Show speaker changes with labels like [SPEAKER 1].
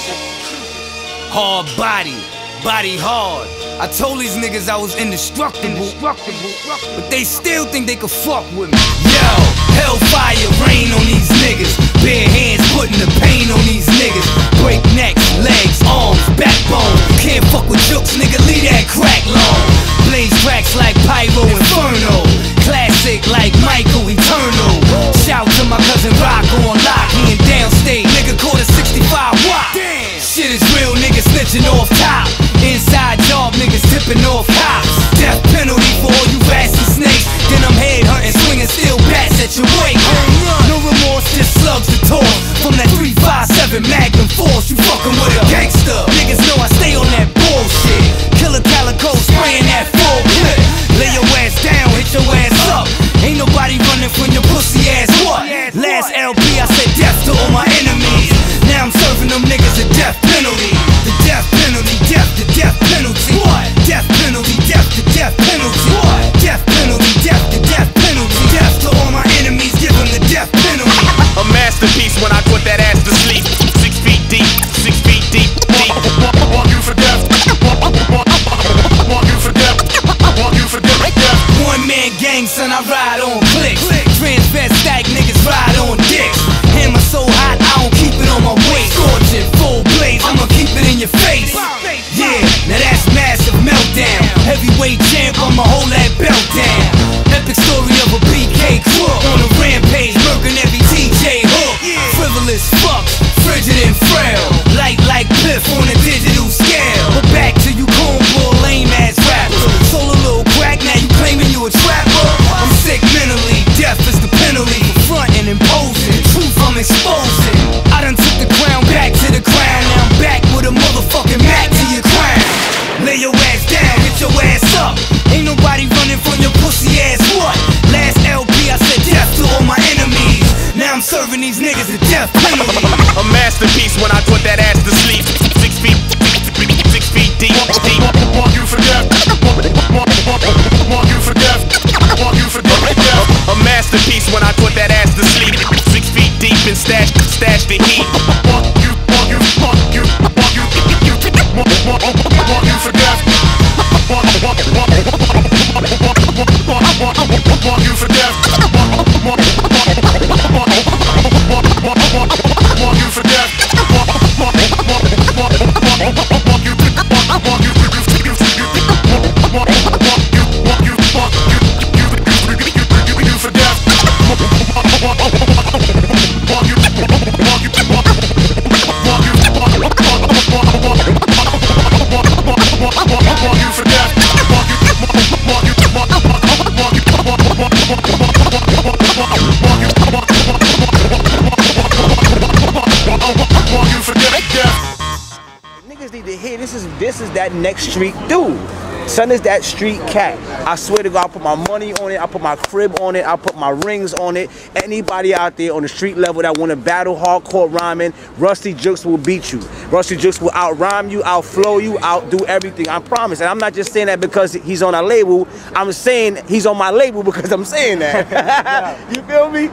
[SPEAKER 1] Hard body, body hard. I told these niggas I was indestructible, but they still think they could fuck with me. Yo, hellfire rain on these niggas. Bare hands putting the pain on these niggas. Break necks, legs, arms, backbone. Can't fuck with jokes, nigga, leave that crack long. Blaze cracks like Pyro Inferno. Classic like Michael Eternal. Shout to my cousin Rock on lock. He in downstate, nigga caught a 65 watt. Shit is real, niggas snitching off top. Inside job, niggas tipping off cops. Death penalty for all you rats and snakes. Then I'm head hunting, swinging steel bats at your wake. No remorse, just slugs to toss. From that 357 Magnum Force, you fucking with a gangster. Niggas know I stay on that bullshit. Killer Calico spraying that full clip. Lay your ass down, hit your ass up. Ain't nobody running from your pussy ass what? Last LP I said death to all my enemies. Now I'm serving them niggas a death penalty. The death penalty, death to death penalty. What? Death penalty, death to death penalty. What? Death penalty, death to death penalty. Death to all my enemies, give them the death penalty.
[SPEAKER 2] A masterpiece when I put that ass to sleep. 6 feet deep, 6 feet deep, deep. Want you for death. Want you for death. Want you for death.
[SPEAKER 1] One man gang, son, I ride on clicks. Transvestite niggas ride on dicks. Hammer so hot, I don't keep it on my waist. Scorching, full blaze, I'ma keep it in your face. Yeah, now that's massive meltdown. Heavyweight champ, I'ma hold that belt down. Epic story of a BK crook on a rampage, murking every TJ hook. Frivolous fucks, frigid and frail. Light like Piff on a digital scale. But back to you cornball lame ass rappers. Sold a little crack, now you claiming you a trapper. I'm sick mentally, death is the penalty for frontin' and posing. The truth I'm exposing. I done took the crown back to the crown. Now I'm back with a motherfucking Mac to your crown. Lay your ass down, get your ass up. Ain't nobody running from your pussy ass what? Last LP I said death to all my enemies. Now I'm serving these niggas a death penalty.
[SPEAKER 2] A masterpiece when I put that ass to sleep. 6 feet, 6 feet deep, deep. Want you for death. Want you for death. Want you for death. A masterpiece when I put that ass to sleep. 6 feet deep and stash the heat. Want you for death. Want you for death. Want you for death.
[SPEAKER 3] Niggas need to hear this is that next street dude. Son is that street cat. I swear to God, I put my money on it, I put my crib on it, I put my rings on it. Anybody out there on the street level that want to battle hardcore rhyming, Rusty Jukes will beat you. Rusty Jukes will out rhyme you, out flow you, outdo everything. I promise. And I'm not just saying that because he's on our label. I'm saying he's on my label because I'm saying that. You feel me?